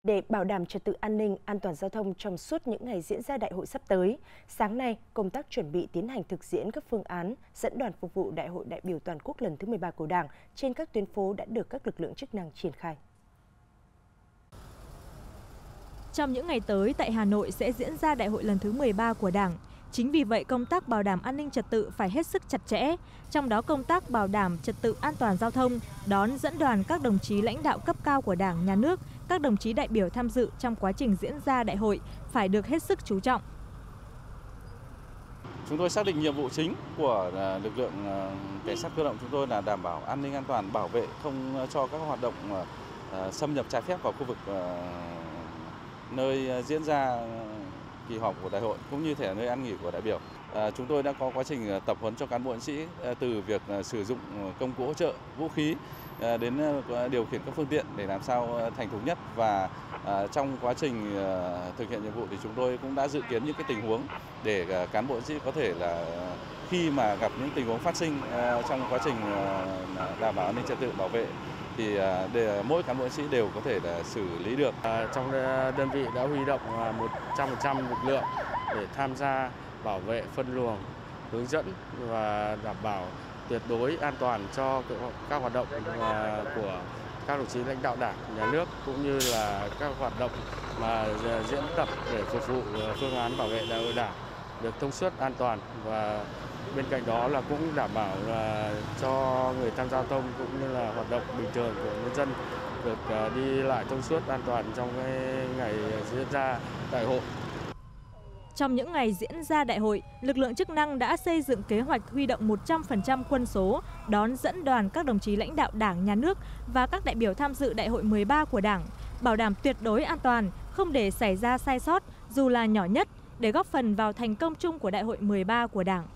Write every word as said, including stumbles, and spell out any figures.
Để bảo đảm trật tự an ninh, an toàn giao thông trong suốt những ngày diễn ra đại hội sắp tới, sáng nay, công tác chuẩn bị tiến hành thực diễn các phương án dẫn đoàn phục vụ Đại hội đại biểu toàn quốc lần thứ mười ba của Đảng trên các tuyến phố đã được các lực lượng chức năng triển khai. Trong những ngày tới, tại Hà Nội sẽ diễn ra đại hội lần thứ mười ba của Đảng. Chính vì vậy, công tác bảo đảm an ninh trật tự phải hết sức chặt chẽ, trong đó công tác bảo đảm trật tự an toàn giao thông, đón dẫn đoàn các đồng chí lãnh đạo cấp cao của Đảng, Nhà nước, các đồng chí đại biểu tham dự trong quá trình diễn ra đại hội phải được hết sức chú trọng. Chúng tôi xác định nhiệm vụ chính của lực lượng cảnh sát cơ động chúng tôi là đảm bảo an ninh an toàn, bảo vệ không cho các hoạt động xâm nhập trái phép vào khu vực nơi diễn ra kỳ họp của đại hội cũng như thể nơi ăn nghỉ của đại biểu. À, chúng tôi đã có quá trình tập huấn cho cán bộ chiến sĩ từ việc sử dụng công cụ hỗ trợ, vũ khí đến điều khiển các phương tiện để làm sao thành thục nhất, và à, trong quá trình thực hiện nhiệm vụ thì chúng tôi cũng đã dự kiến những cái tình huống để cán bộ chiến sĩ có thể là khi mà gặp những tình huống phát sinh trong quá trình đảm bảo an ninh trật tự, bảo vệ thì để mỗi cán bộ chiến sĩ đều có thể là xử lý được. À, trong đơn vị đã huy động một trăm phần trăm lực lượng để tham gia bảo vệ, phân luồng, hướng dẫn và đảm bảo tuyệt đối an toàn cho các hoạt động của các đồng chí lãnh đạo Đảng, Nhà nước cũng như là các hoạt động mà diễn tập để phục vụ phương án bảo vệ đại hội Đảng được thông suốt, an toàn, và bên cạnh đó là cũng đảm bảo là cho người tham gia giao thông cũng như là hoạt động bình thường của nhân dân được đi lại thông suốt, an toàn trong cái ngày diễn ra đại hội. Trong những ngày diễn ra đại hội, lực lượng chức năng đã xây dựng kế hoạch huy động một trăm phần trăm quân số đón dẫn đoàn các đồng chí lãnh đạo Đảng, Nhà nước và các đại biểu tham dự đại hội mười ba của Đảng, bảo đảm tuyệt đối an toàn, không để xảy ra sai sót dù là nhỏ nhất, để góp phần vào thành công chung của đại hội mười ba của Đảng.